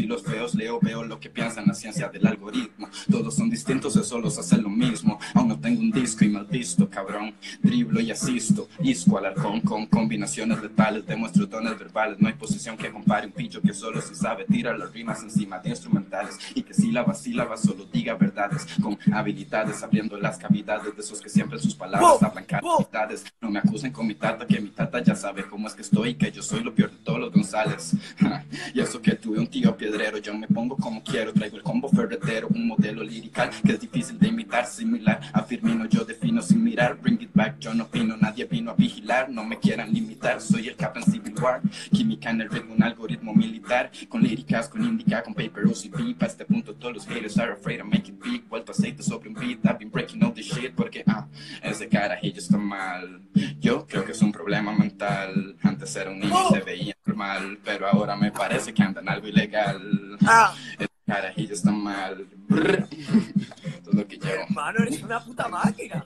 estilos feos, leo, veo lo que piensan la ciencia del algoritmo. Todos son distintos, eso los hace lo mismo. Aún no tengo un disco y mal visto, cabrón. Driblo y asisto, isco al arcón con combinaciones letales. Demuestro dones verbales, no hay posición que compare un pillo que solo se sabe tirar las rimas encima de instrumentales. Y que sílabas, solo diga verdades con habilidades, abriendo las cavidades de esos que siempre sus palabras hablan cantidades. No me acusen con mi tata, que mi tata ya sabe cómo es que estoy, que yo soy lo peor de todos los González. Y eso que tuve un tío piedrero, yo me pongo como quiero, traigo el combo ferretero, un modelo lirical que es difícil de imitar, similar a Firmino, yo defino sin mirar, bring it back, yo no opino, nadie vino a vigilar, no me quieran limitar, soy el cap en Civil War, química en el ritmo, un algoritmo militar, con líricas, con indica, con paper OCB, para este punto todos los haters are afraid to make it big, vuelto aceite sobre un beat, I've been breaking all this shit, porque ese carajillo está mal, yo creo que es un problema mental, antes era un niño y se veía normal, pero ahora me parece que anda en algo ilegal, ese carajillo está mal, todo lo que llevo. Hermano, eres una puta máquina.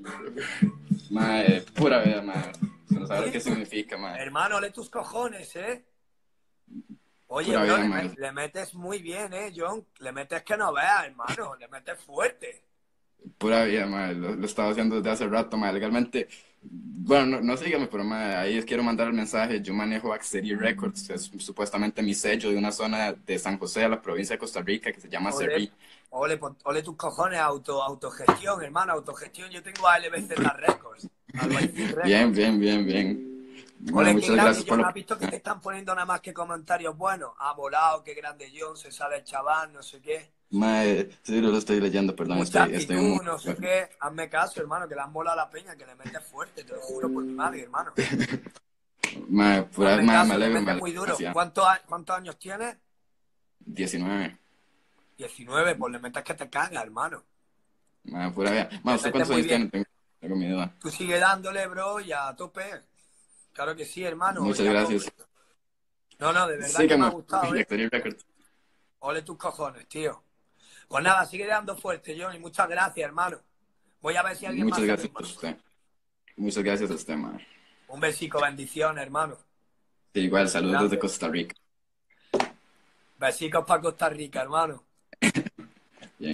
Mae, pura vida, mae. No sabes qué significa, mae. Hermano, ole tus cojones, Oye, Pura bro, vida, mae. le metes muy bien, John. Le metes que no veas, hermano. Le metes fuerte. Pura vida, mae. Lo estaba haciendo desde hace rato, mae. Legalmente, bueno, no sígame, pero mae, ahí les quiero mandar el mensaje. Yo manejo Acceri Records, es supuestamente mi sello de una zona de San José, a la provincia de Costa Rica, que se llama Cerrí. Ole tus cojones, autogestión, hermano, autogestión. Yo tengo ALBZ Records. Bien, bien, bien, bien. Ole, Muchas qué grande, gracias por John. lo... ¿Has visto que te están poniendo nada más que comentarios buenos? Ha volado, qué grande John, se sale el chaval, no sé qué. Mae, sí, lo estoy leyendo, perdón, Mucha estoy actitud, no sé qué. Hazme caso, hermano, que le han molado la peña, que le metes fuerte, te lo juro por mi madre, hermano. Mae, pura, Hazme mae, caso, me le alegro, metes muy duro. gracias. ¿Cuántos años tienes? 19. 19, pues le metes que te caga, hermano. Mae, pura vida. Mae, ¿usted cuántos años tiene? Tengo mi duda. Tú sigue dándole, bro, y a tope. Claro que sí, hermano. Muchas gracias. No, de verdad Sí, que me ha gustado, Records. Ole tus cojones, tío. Pues nada, sigue dando fuerte, Johnny. Muchas gracias, hermano. Voy a ver si alguien Muchas más gracias anima. a usted. Muchas gracias a usted, mae. Un besico, bendición, hermano. Sí, igual, saludos desde Costa Rica. Besicos para Costa Rica, hermano. Bien.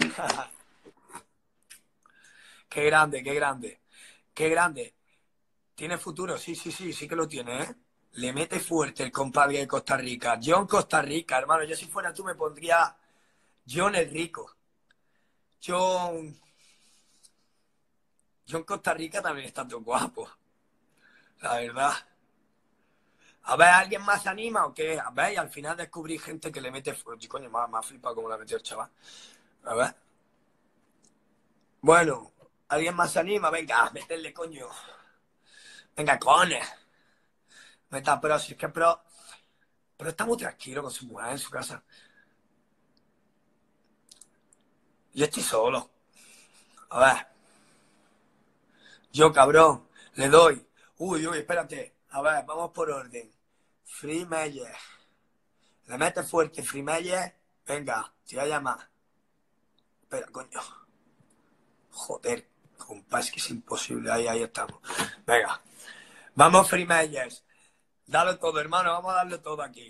Qué grande, qué grande. Qué grande. Tiene futuro, sí que lo tiene, Le mete fuerte el compadre de Costa Rica. John Costa Rica, hermano. Yo si fuera tú me pondría John el Rico. John Costa Rica también está todo guapo. La verdad. A ver, ¿alguien más se anima o qué? A ver, y al final descubrí gente que le mete fuerte. Coño, me ha flipado como la metió el chaval. A ver. Bueno, ¿alguien más se anima? Venga, meterle, coño. Venga, coño. Meta, pero si es que pero está muy tranquilo con su mujer en su casa. Yo estoy solo. A ver. Yo, cabrón, le doy. Uy, espérate. A ver, vamos por orden. Free Meyer. Le mete fuerte, Free Meyer. Venga, te voy a llamar. Espera, coño. Joder, compa, es que es imposible. Ahí estamos. Venga. Vamos, Free Meyers. Dale todo, hermano. Vamos a darle todo aquí.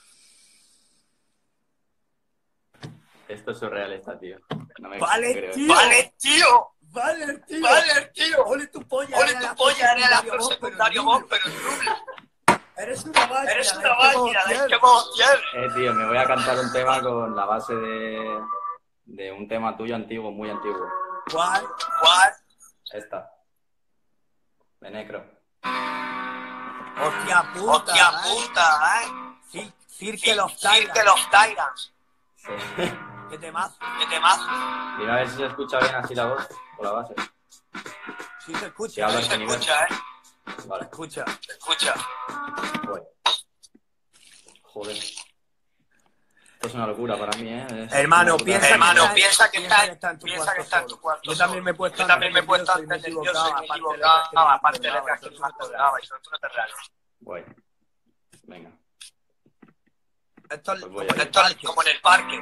Esto es surrealista, tío. No me ¡Vale, tío! ¡Vale, tío! ¡Vale, tío! ¡Vale, tío! ¡Ole tu polla! ¡Ole tu polla! Haré la flor secundario vos, pero en doble. Eres una máquina. Eres una máquina, ¿de qué emoción? Tío, me voy a cantar un tema con la base de un tema tuyo antiguo, muy antiguo. ¿Cuál? Esta. De Necro. ¡Hostia puta! ¡Hostia puta, Sí, Circle of Tyrants. Sí. ¿Qué temazo? Dime a ver si se escucha bien así la voz o la base. Sí se escucha. Si hablas en nivel. Vale. Escucha. Voy. Joder. Esto es una locura para mí, Hermano, piensa que está en tu cuarto. Yo también me he puesto antes nervioso y me he equivocado. Aparte de letras que tú no te grabas y son reales. Voy. Venga. Esto es como en el parque.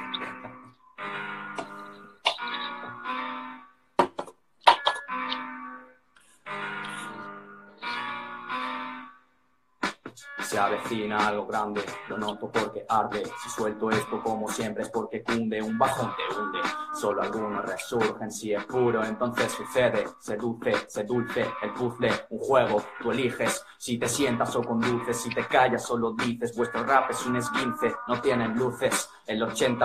Se avecina algo grande, lo noto porque arde. Si suelto esto como siempre es porque cunde. Un bajón te hunde, solo algunos resurgen. Si es puro, entonces sucede. Seduce dulce, el puzzle, un juego, tú eliges. Si te sientas o conduces, si te callas o lo dices. Vuestro rap es un esguince, no tienen luces. El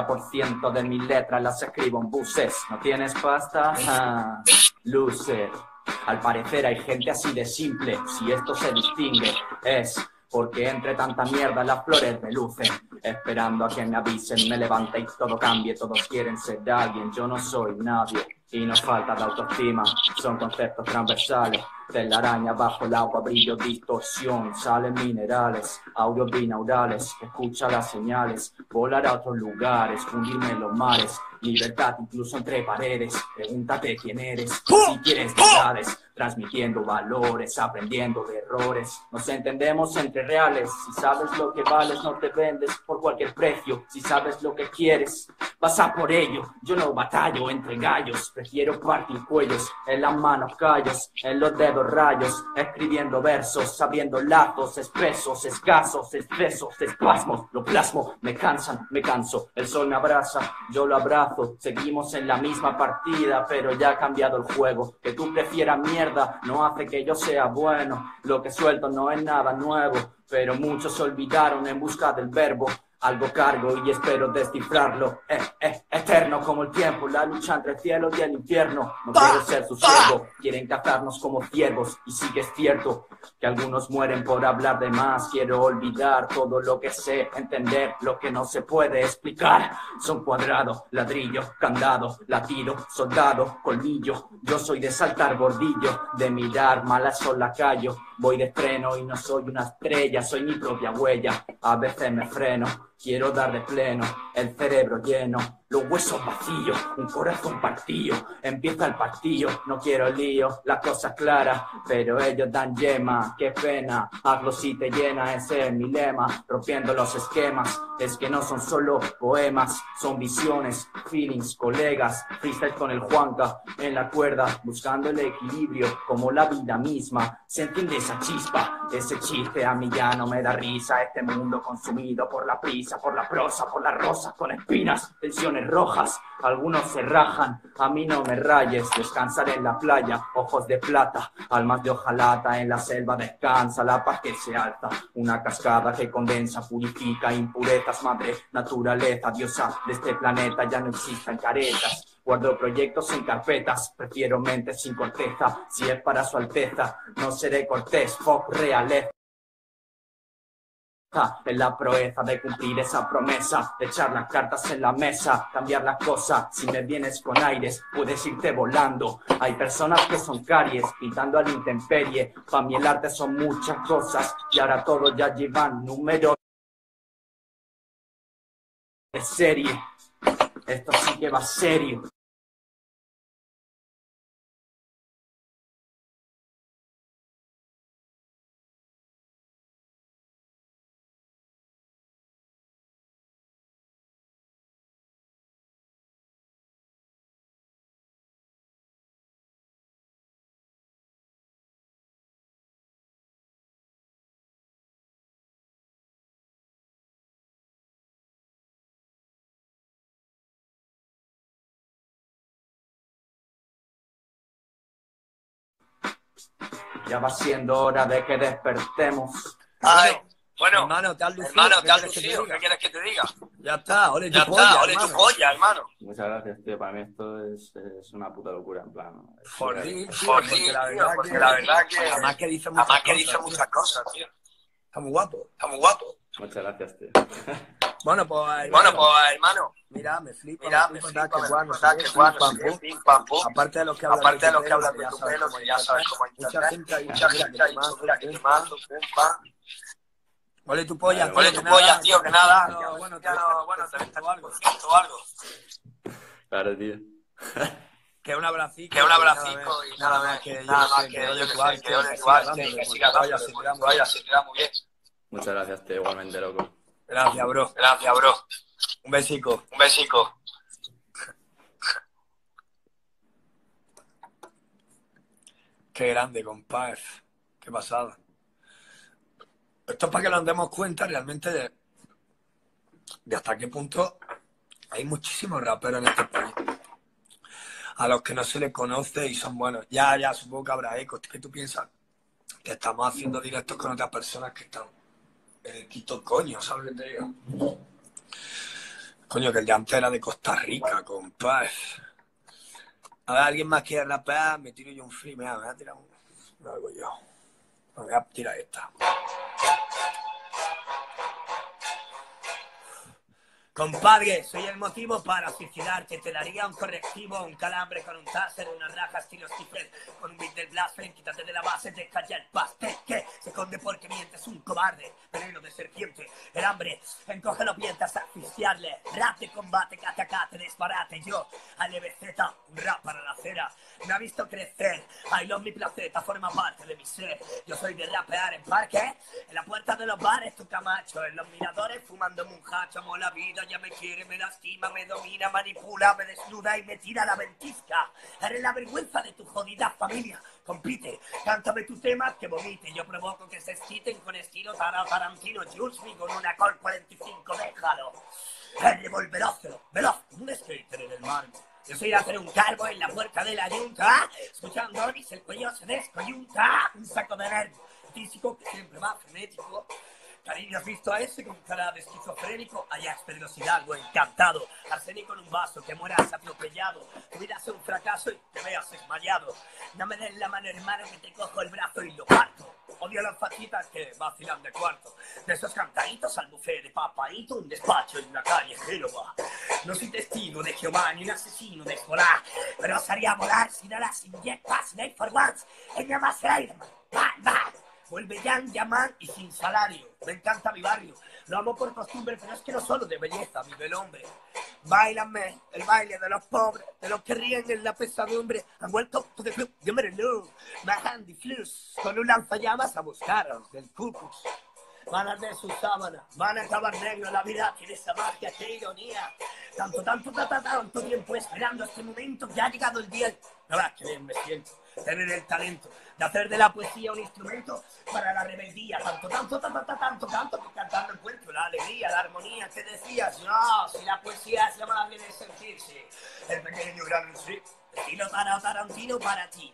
80% de mis letras las escribo en buses. ¿No tienes pasta? Ah, loser. Al parecer hay gente así de simple. Si esto se distingue, es porque entre tanta mierda las flores relucen. Esperando a que me avisen, me levanta y todo cambie. Todos quieren ser alguien, yo no soy nadie. Y nos falta de autoestima, son conceptos transversales. Telaraña bajo el agua, brillo, distorsión. Salen minerales, audios binaurales. Escucha las señales, volar a otros lugares, fundirme en los mares. Libertad incluso entre paredes. Pregúntate quién eres, si quieres verdades. Transmitiendo valores, aprendiendo de errores. Nos entendemos entre reales. Si sabes lo que vales, no te vendes por cualquier precio. Si sabes lo que quieres, vas a por ello. Yo no batallo entre gallos. Prefiero partir cuellos, en las manos callos, en los dedos rayos. Escribiendo versos, abriendo lazos espesos, escasos, excesos, espasmos. Lo plasmo, me cansan, me canso. El sol me abraza, yo lo abrazo. Seguimos en la misma partida, pero ya ha cambiado el juego. Que tú prefieras mierda no hace que yo sea bueno. Lo que suelto no es nada nuevo, pero muchos se olvidaron en busca del verbo. Algo cargo y espero descifrarlo. Eterno como el tiempo, la lucha entre el cielo y el infierno. No quiero ser su siervo, quieren cazarnos como ciervos. Y sí que es cierto que algunos mueren por hablar de más. Quiero olvidar todo lo que sé, entender lo que no se puede explicar. Son cuadrado, ladrillo, candado, latido, soldado, colmillo. Yo soy de saltar bordillo, de mirar malas son lacayo. Voy de freno y no soy una estrella, soy mi propia huella. A veces me freno, quiero dar de pleno, el cerebro lleno, los huesos vacíos, un corazón partido. Empieza el partido, no quiero lío, las cosas claras, pero ellos dan yema. Qué pena, hazlo si te llena, ese es mi lema. Rompiendo los esquemas, es que no son solo poemas, son visiones, feelings, colegas. Freestyle con el Juanca, en la cuerda, buscando el equilibrio, como la vida misma. Se entiende esa chispa, ese chiste a mí ya no me da risa. Este mundo consumido por la prisa, por la prosa, por las rosas con espinas, tensiones rojas, algunos se rajan. A mí no me rayes, descansar en la playa, ojos de plata, almas de hojalata. En la selva descansa la paz que se alza, una cascada que condensa, purifica impurezas. Madre naturaleza, diosa de este planeta, ya no existen caretas. Guardo proyectos en carpetas, prefiero mentes sin corteza. Si es para su alteza, no seré cortés, fuck realeza. En la proeza de cumplir esa promesa, de echar las cartas en la mesa, cambiar las cosas. Si me vienes con aires, puedes irte volando. Hay personas que son caries, pintando a la intemperie. Pa' mí el arte son muchas cosas, y ahora todos ya llevan números de serie. Esto sí que va serio. Ya va siendo hora de que despertemos. Ay, bueno, hermano, ¿te has lucido? hermano, ¿te has lucido? ¿Qué quieres que te diga? Ya está, ole tu Ya polla, está, ole tu hermano. polla, hermano. Muchas gracias, tío. Para mí esto es una puta locura, en plan. Por ti, porque la verdad que Además que dice muchas cosas, tío. Está muy guapo. Está muy guapo. Muchas gracias, tío. Bueno, pues, hermano. Mira, me flipa, Me que flipa, guano, que guano, pim, pam, pum. Aparte de los que hablan Aparte de los que hablan de tu pelo, que ya sabes cómo es Mucha internet. gente ha dicho, Mucha gente ha dicho, mira, que te mando, pum, pam. Ole tu polla, Ole tu polla, tío, que nada. Bueno, Ya no, bueno, te ves o algo. Claro, tío. Que un abracico y nada más que yo que sé, que ole tu arte, que siga dándole, vaya, se te da muy bien. Muchas gracias, tío, igualmente, loco. Gracias, bro. Un besico. Qué grande, compadre. Qué pasada. Esto es para que nos demos cuenta realmente de hasta qué punto hay muchísimos raperos en este país a los que no se les conoce y son buenos. Ya, supongo que habrá ecos. ¿Qué tú piensas? Que estamos haciendo directos con otras personas que están en el quinto coño, ¿sabes lo que te digo? Coño, que el de antes era de Costa Rica, compadre. A ver, ¿alguien más quiere rapear? Me tiro yo un free, me voy a tirar un... algo yo. Me voy a tirar esta. Compadre, soy el motivo para suicidarte. Te daría un correctivo, un calambre con un taser, unas rajas estilo Stephen, con un beat del blasphemy. Quítate de la base, deja ya el pastel que se esconde porque mientes, un cobarde. Veneno de serpiente, el hambre, encoge los dientes a asfixiarle. Rap de combate, cate, disparate. Yo, al LBZ, un rap para la acera. Me ha visto crecer, I love mi placeta, forma parte de mi ser. Yo soy de rapear en parque, en la puerta de los bares, tu camacho, en los miradores fumándome un hacho. Amo la vida, ya me quiere, me lastima, me domina, manipula, me desnuda y me tira la ventisca. Eres la vergüenza de tu jodida familia. Compite, cántame tu tema que vomite. Yo provoco que se exciten con estilo Tarantino. Jules me con una Col 45, déjalo. El revolverócero, veloz, un skater en el mar. Yo soy a hacer un cargo en la puerta de la yunta, escuchando Oris, el cuello se descoyunta. Un saco de nervio físico que siempre va frenético. Cariño, ¿has visto a ese con cara de esquizofrénico? Ajax, peligrosidad, algo encantado. Arsénico en un vaso, que mueras atropellado. Tu vida sea un fracaso y te veas desmayado. No me des la mano, hermano, que te cojo el brazo y lo parto. Odio a las fachitas que vacilan de cuarto. De esos cantaditos al buffet de papaíto, un despacho en una calle Génova. No soy testigo de Jehová ni un asesino de Hezbollah, pero os haría volar sin alas, sin jetpacks, sin Air for Ones. Ella más Iron Man. Vuelve Yaman y sin salario. Me encanta mi barrio. Lo amo por costumbre, pero es que no solo de belleza vive el hombre. Báilame, el baile de los pobres, de los que ríen en la pesadumbre. Han vuelto to the club, yo me know. My handy flus, con un lanzallamas a buscaros del Ku Klux. Van a arder sus sábanas, van a acabar negro. La vida tiene esa magia, qué ironía. Tanto tiempo esperando este momento que ha llegado el día. La verdad que bien me siento, tener el talento de hacer de la poesía un instrumento para la rebeldía. Tanto que cantando encuentro la alegría, la armonía. ¿Qué decías? No, si la poesía se llama bien el sentirse. El pequeño gran sí. Estilo Tarantino para ti.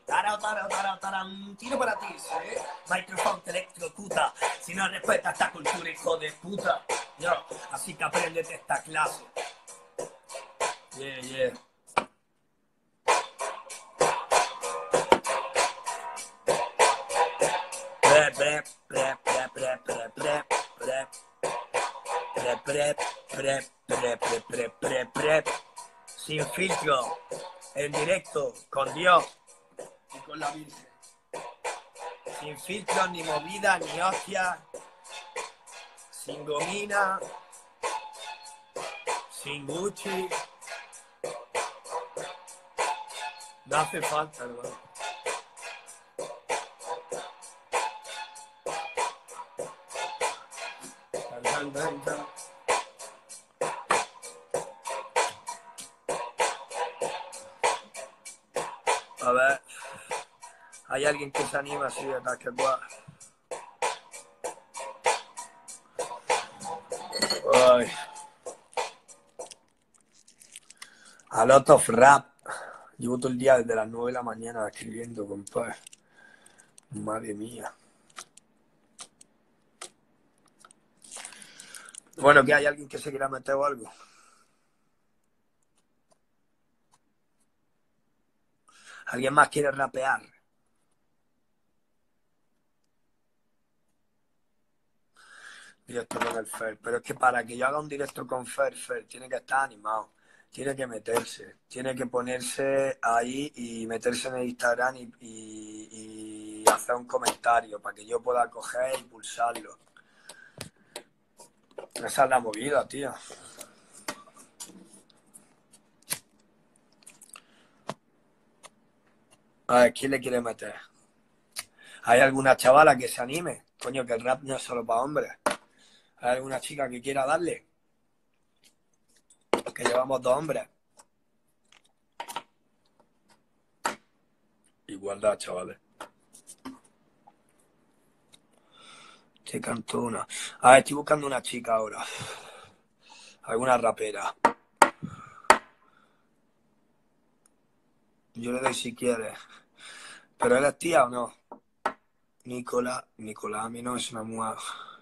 Tarantino para ti, ¿sí? Microphone te electrocuta. Si no respetas esta cultura, hijo de puta. Yo, así que apréndete esta clase. Yeah. Sin filtro, en directo, con Dios y con la Virgen. Sin filtro, ni movida, ni hostia, sin gomina, sin Gucci. No hace falta, hermano. A ver, hay alguien que se anima así de ataque guay. Ay. A lot of rap. Llevo todo el día desde las 9 de la mañana escribiendo, compadre. Madre mía. Bueno, ¿que hay alguien que se quiera meter o algo? ¿Alguien más quiere rapear? Directo con el Fer. Pero es que para que yo haga un directo con Fer tiene que estar animado. Tiene que meterse. Tiene que ponerse ahí y meterse en el Instagram y hacer un comentario para que yo pueda coger y pulsarlo. Esa es la movida, tío. A ver, ¿quién le quiere meter? ¿Hay alguna chavala que se anime? Coño, que el rap no es solo para hombres. ¿Hay alguna chica que quiera darle? Que llevamos 2 hombres. Igualdad, chavales. Te canto una. A ver, estoy buscando una chica ahora. Alguna rapera. Yo le doy si quieres. ¿Pero eres tía o no? Nicolás a mí no es una mujer.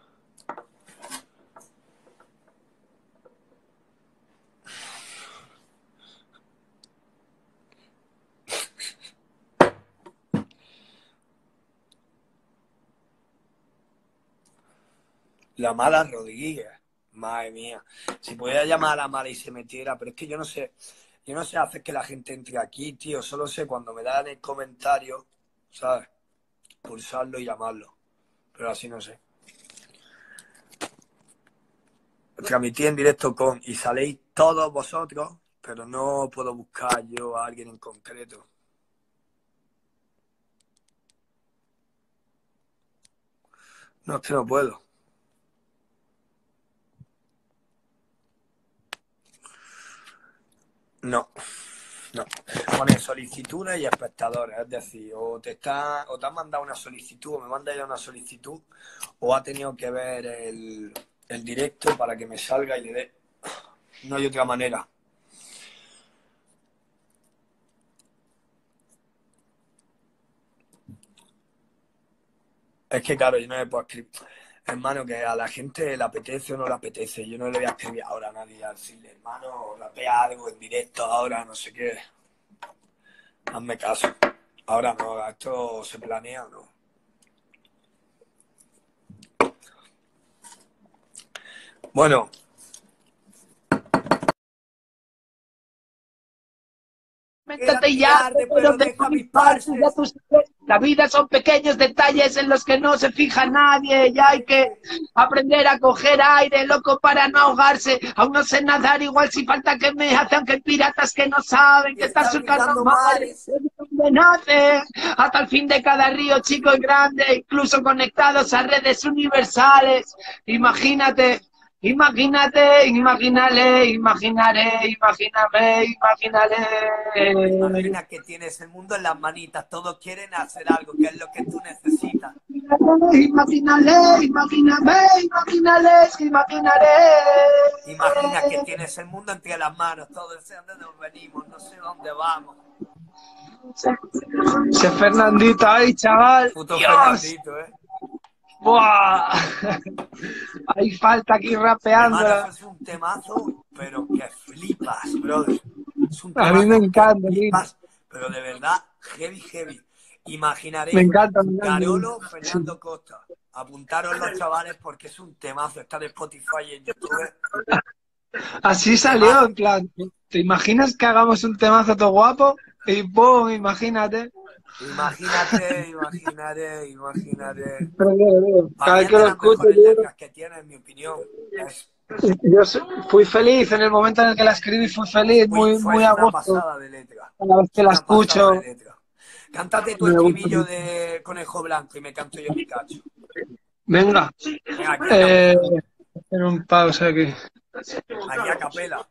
La Mala Rodríguez. Madre mía. Si pudiera llamar a la Mala y se metiera, pero es que yo no sé hacer que la gente entre aquí, tío. Solo sé cuando me dan el comentario, ¿sabes? Pulsarlo y llamarlo. Pero así no sé. Transmití en directo con y saléis todos vosotros, pero no puedo buscar yo a alguien en concreto. No, es que no puedo. No. Pone solicitudes y espectadores, es decir, o te han mandado una solicitud, o me manda ya una solicitud, o ha tenido que ver el directo para que me salga y le dé. No hay otra manera. Es que claro, yo no le puedo escribir. Hermano, que a la gente le apetece o no le apetece. Yo no le voy a escribir ahora a nadie a decirle, hermano, rapea algo en directo ahora, no sé qué. Hazme caso. Ahora no, esto se planea o no. Bueno. Métete ya, pero deja mis partes, ya tú sabes, la vida son pequeños detalles en los que no se fija nadie y hay que aprender a coger aire, loco, para no ahogarse. Aún no sé nadar, igual si falta que me hace, aunque hay piratas que no saben que están surcando mares, donde nace, hasta el fin de cada río chico y grande, incluso conectados a redes universales. Imagínate. Imagínate, imagínale, imaginaré, imagíname, imaginaré. Imagina que tienes el mundo en las manitas, todos quieren hacer algo, que es lo que tú necesitas. Imagínale, imagíname, imaginale, imaginaré. Imagina que tienes el mundo entre las manos, todos desean de dónde venimos, no sé dónde vamos. Ese Fernandito ahí, chaval. Puto Dios. Fernandito, ¡Buah! Hay falta aquí rapeando. Hermano, eso es un temazo, pero que flipas, brother. Es un A mí me encanta, que flipas, pero de verdad, heavy. Imaginaré. Me encanta. Carolo, Fernando Costa. Apuntaros los chavales porque es un temazo. Está en Spotify y en YouTube. Así salió, en plan. ¿Te imaginas que hagamos un temazo todo guapo? Y ¡pum! Imagínate. Imaginaré. Cada vez que lo escucho, que tiene, en mi opinión. Fui feliz en el momento en el que la escribí, fui feliz, muy a gusto. Una pasada de letra. Cada vez que la escucho. Cántate tu estribillo de Conejo Blanco y me canto yo mi cacho. Venga. En un pausa aquí. Aquí a capela.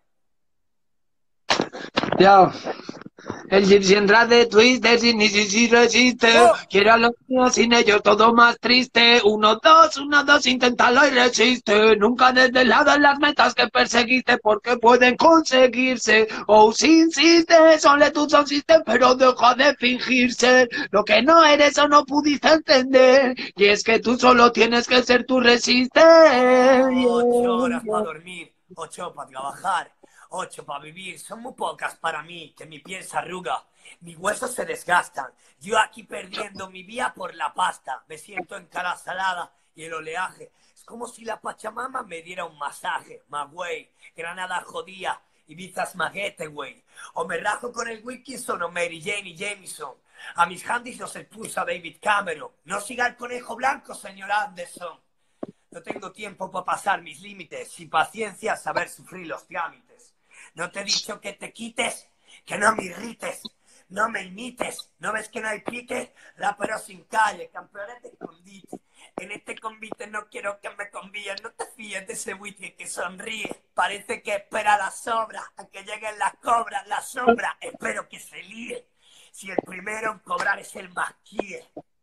Ya. El Gypsy entra de Twister sin ni si resiste. Quiero a los míos sin ellos todo más triste. 1, 2, inténtalo y resiste. Nunca des de lado las metas que perseguiste porque pueden conseguirse. Oh, si insistes, son tú son system, pero deja de fingirse. Lo que no eres o no pudiste entender. Y es que tú solo tienes que ser tu resistente. 8 horas para dormir, 8 para trabajar. 8 para vivir, son muy pocas para mí, que mi piel se arruga, mis huesos se desgastan, yo aquí perdiendo mi vía por la pasta, me siento en cara salada y el oleaje, es como si la Pachamama me diera un masaje, güey, Granada jodía, Ibiza es maguete, güey, o me rajo con el Wilkinson o Mary Jane y Jameson, a mis handys los expulsa David Cameron, no siga el conejo blanco, señor Anderson, no tengo tiempo para pasar mis límites, sin paciencia saber sufrir los trámites. No te he dicho que te quites, que no me irrites, no me imites. ¿No ves que no hay pique? Rapero sin calle, campeones de escondite. En este convite no quiero que me convíen. No te fíes de ese buitre que sonríe. Parece que espera la sobra, a que lleguen las cobras, la sombra. Espero que se líe. Si el primero en cobrar es el más quiere.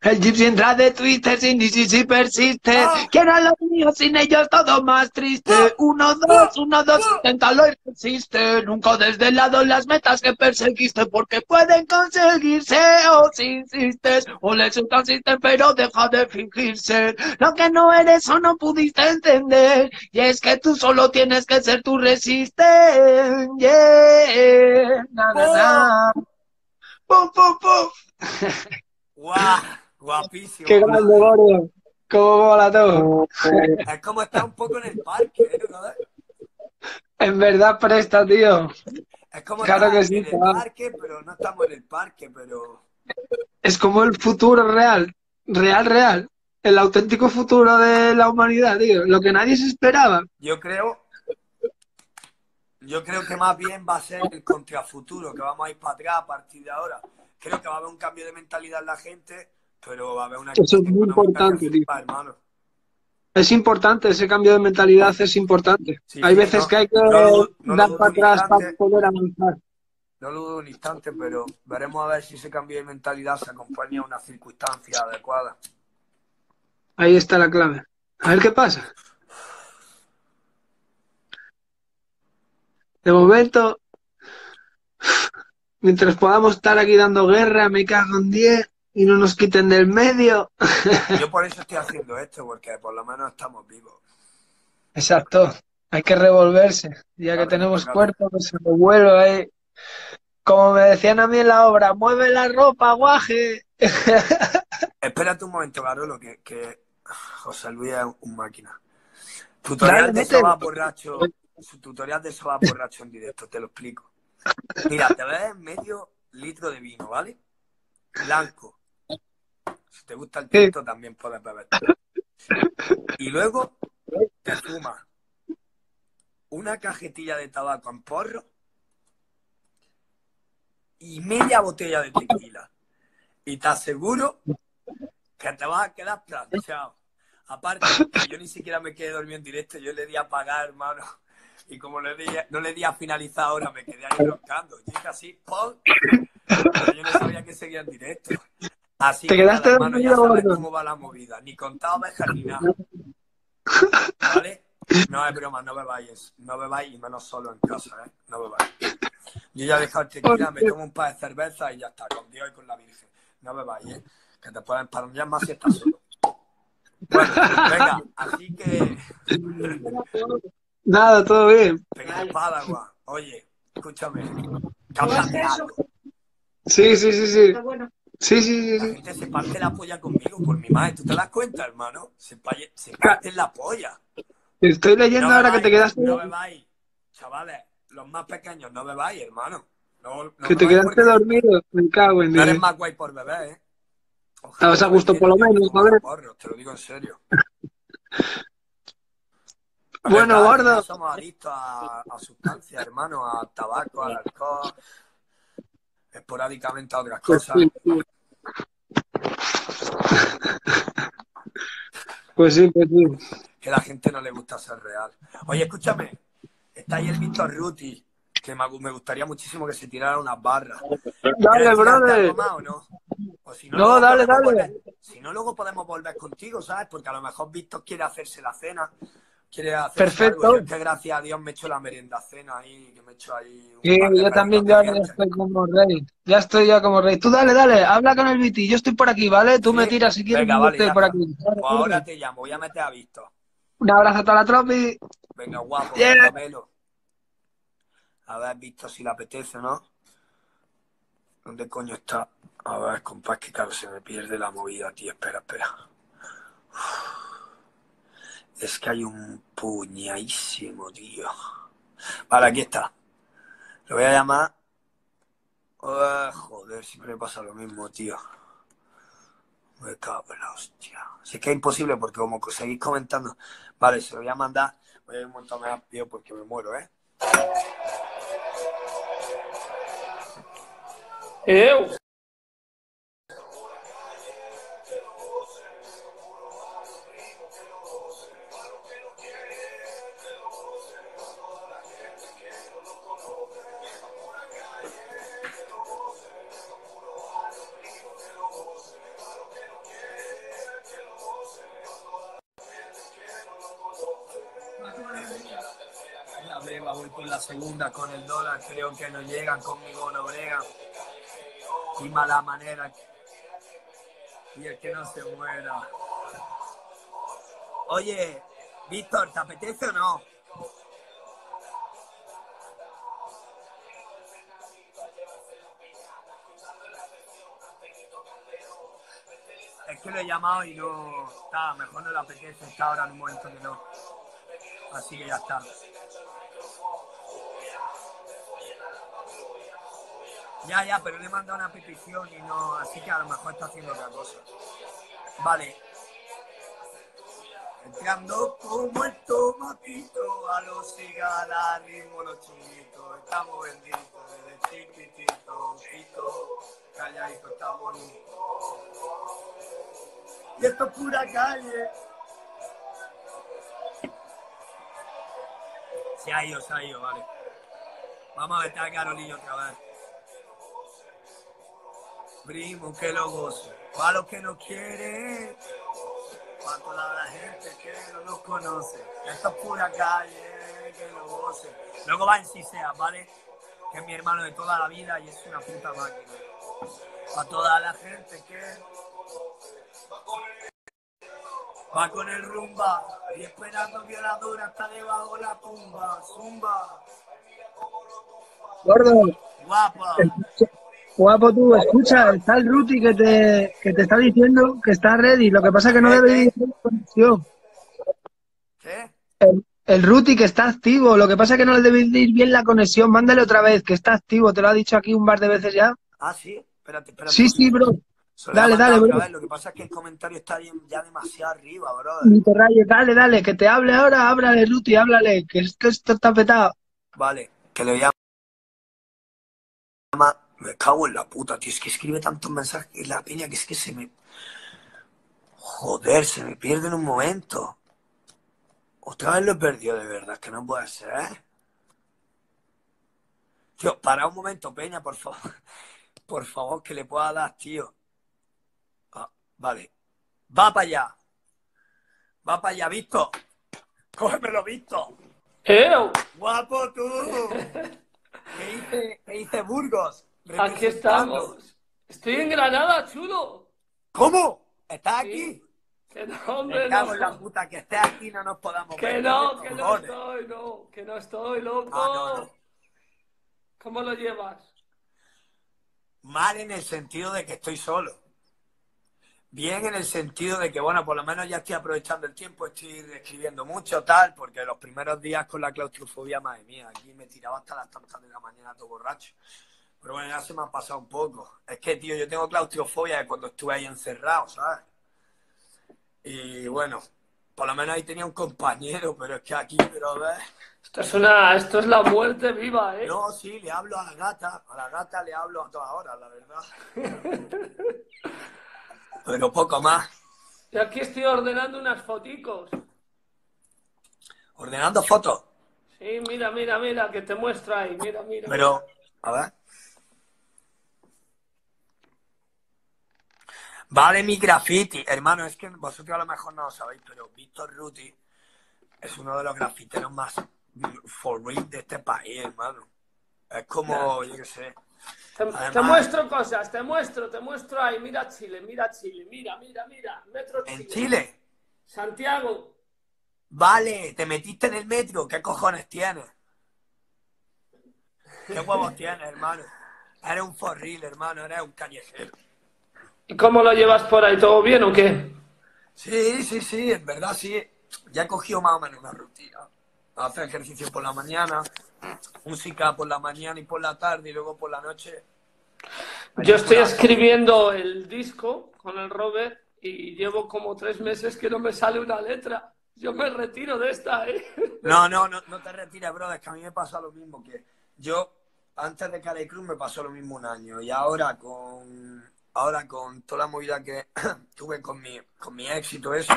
El Gypsy entra de Twitter sin ni si persiste. Quiero a los míos, sin ellos todo más triste. 1, 2, 1, 2, inténtalo y resiste. Nunca des de lado las metas que perseguiste, porque pueden conseguirse o si insistes. O les consisten, pero deja de fingirse. Lo que no eres o no pudiste entender. Y es que tú solo tienes que ser tu resistente. Yeah. Na, na, na. Puf, puf, puf. ¡Guau! Guapísimo. Qué grande, Gordo. Cómo mola todo. Es como estar un poco en el parque, ¿eh? ¿Joder? En verdad presta, tío. Es como Claro estar que sí, en el chaval. parque, pero no estamos en el parque, pero... Es como el futuro real. Real, real. El auténtico futuro de la humanidad, tío. Lo que nadie se esperaba. Yo creo que más bien va a ser el contrafuturo, que vamos a ir para atrás a partir de ahora. Creo que va a haber un cambio de mentalidad en la gente, pero va a haber una Eso crisis es muy económica importante, que tío. flipa, hermano. Es importante, ese cambio de mentalidad es importante. Sí, Hay sí, veces no, que hay que no lo dar dudo para un atrás para instante, poder avanzar. no lo dudo un instante, pero veremos a ver si ese cambio de mentalidad se acompaña a una circunstancia adecuada. Ahí está la clave. A ver qué pasa. De momento, mientras podamos estar aquí dando guerra, me cago en 10 y no nos quiten del medio. Yo por eso estoy haciendo esto, porque por lo menos estamos vivos. Exacto. Hay que revolverse. Ya que Claro, tenemos tócate. cuerpo, que se revuelva ahí. Como me decían a mí en la obra, mueve la ropa, guaje. Espérate un momento, Garolo, que José Luis es un máquina. Dale, Tutorial de mete. soba borracho. Su tutorial de soba borracho en directo, te lo explico. Mira, te bebes medio litro de vino, ¿vale? Blanco. Si te gusta el Sí. tinto, también puedes beber. Y luego te fumas una cajetilla de tabaco en porro y media botella de tequila. Y te aseguro que te vas a quedar planchado. Aparte, que yo ni siquiera me quedé dormido en directo, yo le di a pagar, hermano. Y como no le di a finalizar ahora, me quedé ahí roncando. Yo hice así, ¡pum! Pero yo no sabía que seguía en directo. Así Te que nada, quedaste hermano, ya dormido, sabes gordo. cómo va la movida. Ni contado ovejas ni nada. ¿Vale? No es broma, no bebáis. No bebáis y menos solo en casa, ¿eh? No bebáis. Yo ya he dejado el tequila, me tomo un par de cervezas y ya está, con Dios y con la Virgen. No bebáis, ¿eh? Que te pueden parar más si estás solo. Bueno, venga, así que... Nada, todo bien. Pequeño Padawan, oye, escúchame. ¿Qué has planeado? Sí, sí, sí, sí. Sí, sí, sí, La sí. gente se parte la polla conmigo por mi madre. ¿Tú te das cuenta, hermano? Se parten la polla. Estoy leyendo No ahora que te bebáis, quedaste, no bebáis. Chavales, los más pequeños, no bebáis, hermano. No que te bebáis quedaste porque dormido. Me cago en no eres 10. más guay por beber, ¿eh? Ojalá Estabas a bebáis gusto por menos, lo yo me menos, fumo los joder. porros, te lo digo en serio. Es Bueno, verdad, al final gordo. somos adictos a sustancias, hermano, al tabaco, al alcohol, esporádicamente a otras Pues cosas. sí, sí. Pues sí, pues sí. Que a la gente no le gusta ser real. Oye, escúchame, está ahí el Víctor Ruti, que me gustaría muchísimo que se tirara unas barras. Dale, ¿Quieres tirarte brother. algo más o no? O si no, No, luego dale, podemos dale. volver. Si no, luego podemos volver contigo, ¿sabes? Porque a lo mejor Víctor quiere hacerse la cena, quiere hacerse algo. Perfecto. Yo es que gracias a Dios me he hecho la merienda cena ahí, que me he hecho ahí un Sí, par de yo réditos también de ya ahora dientes. estoy como rey. Ya estoy ya como rey. Tú dale, dale. Habla con el Viti. Yo estoy por aquí, ¿vale? Tú me ¿Sí? tiras si quieres Venga, y yo vale, estoy ya por está. aquí. Vale, Pues gordo. ahora te llamo, voy a meter a Víctor. Un abrazo a toda la tropi. Venga, guapo, Yeah. caramelo. A ver, Víctor, si le apetece, ¿no? ¿Dónde coño está? A ver, compás, que claro, se me pierde la movida, tío. Espera, espera. Es que hay un puñadísimo, tío. Vale, aquí está. Lo voy a llamar. Joder, siempre me pasa lo mismo, tío. Me cago en la hostia. Si es que es imposible porque como seguís comentando. Vale, se lo voy a mandar. Voy a ir un montón más rápido porque me muero, ¿eh? con la segunda, con el dólar, creo que no llegan, conmigo no bregan. Y mala manera. Y el que no se muera. Oye, Víctor, ¿te apetece o no? Es que lo he llamado y no... Está, mejor no le apetece, está ahora en un momento que no. Así que ya está. Ya, pero le he mandado una petición y no... Así que a lo mejor está haciendo otra cosa. Vale. Entrando como el tomatito a los cigarros, ritmo los chinitos. Estamos benditos, desde chiquitito, pito, calladito, está bonito. Y esto es pura calle. Se ha ido, vale. Vamos a ver a Carolillo otra vez. Primo, que lo gozo. Para los que no quieren, para toda la gente que no nos conoce. Esto es pura calle, que lo goce. Luego va en Si Sea, ¿vale? Que es mi hermano de toda la vida y es una puta máquina. Para toda la gente que va con el rumba y esperando violadora hasta debajo la tumba. Zumba. Gordo, Guapa. guapo tú, escucha, está el Ruti que te está diciendo que está ready, lo que pasa es que no debe ir conexión. ¿Qué? El Ruti que está activo, lo que pasa es que no le debe ir bien la conexión, mándale otra vez, que está activo, te lo ha dicho aquí un par de veces ya. Ah, sí, espérate. Sí, bro. Se lo he mandado Dale, otra bro. vez. Lo que pasa es que el comentario está ya demasiado arriba, bro. Ni te rayes, dale, que te hable ahora, háblale, Ruti, háblale, que esto está petado. Vale, que le voy a... Me cago en la puta, tío. Es que escribe tantos mensajes y la peña que es que se me... Joder, se me pierde en un momento. Otra vez lo he perdido de verdad, que no puede ser. Tío, para un momento, peña, por favor. Por favor, que le pueda dar, tío. Ah, vale. Va para allá. Va para allá, Víctor. Cógemelo, Víctor. Guapo tú. ¿Qué dice Burgos? Aquí estamos. Estoy en Granada, chulo. ¿Cómo? ¿Estás Sí. aquí? Que no, hombre, Me cago no. en la puta, que estés aquí no nos podamos Que ver. no Cojones. estoy, no. Que no estoy, loco. Ah, no. ¿Cómo lo llevas? Mal en el sentido de que estoy solo. Bien en el sentido de que, bueno, por lo menos ya estoy aprovechando el tiempo, estoy escribiendo mucho, tal, porque los primeros días con la claustrofobia, madre mía, aquí me tiraba hasta las tantas de la mañana todo borracho. Pero bueno, ya se me ha pasado un poco. Es que, tío, yo tengo claustrofobia de cuando estuve ahí encerrado, ¿sabes? Y bueno, por lo menos ahí tenía un compañero, pero es que aquí, pero a ver... Esto es la muerte viva, ¿eh? No, sí, le hablo a la gata le hablo a todas horas, la verdad. Pero poco más. Y aquí estoy ordenando unas foticos. ¿Ordenando fotos? Sí, mira, que te muestro ahí. Mira. Pero, a ver. Vale, mi graffiti. Hermano, es que vosotros a lo mejor no lo sabéis, pero Víctor Ruti es uno de los grafiteros más for real de este país, hermano. Es como, yo qué sé. Además, te muestro cosas, te muestro ahí. Mira Chile, mira. Metro Chile. ¿En Chile? Santiago. Vale, te metiste en el metro. ¿Qué cojones tienes? ¿Qué huevos tienes, hermano? Eres un for real, hermano. Eres un callejero. ¿Y cómo lo llevas por ahí? ¿Todo bien o qué? Sí, en verdad sí. Ya he cogido más o menos una rutina. Hacer ejercicio por la mañana, música por la mañana y por la tarde y luego por la noche. Yo estoy escribiendo el disco con el Robert y llevo como 3 meses que no me sale una letra. Yo me retiro de esta, ¿eh? No te retires, brother, es que a mí me pasa lo mismo que yo, antes de Cali Cruz me pasó lo mismo un año y ahora con toda la movida que tuve con mi éxito, eso,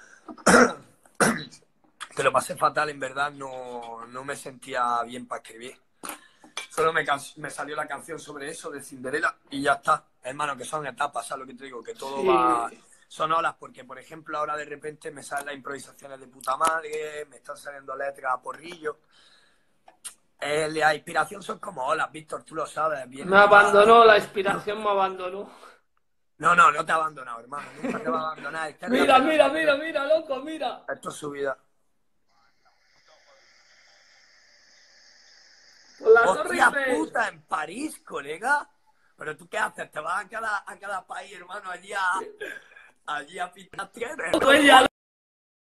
que lo pasé fatal, en verdad, no me sentía bien para escribir. Solo me salió la canción sobre eso, de Cinderella, y ya está. Hermano, que son etapas, ¿sabes lo que te digo? Que todo va... Son olas, porque, por ejemplo, ahora de repente me salen las improvisaciones de puta madre, me están saliendo letras a porrillo. La inspiración son como olas, Víctor, tú lo sabes. Me abandonó, la inspiración me abandonó. No, no te ha abandonado, hermano. Nunca te va a abandonar. Mira, loco, mira. Esto es su vida. ¡Hostia puta! En París, colega. ¿Pero tú qué haces? ¿Te vas a cada país, hermano, allí a pintar tierras?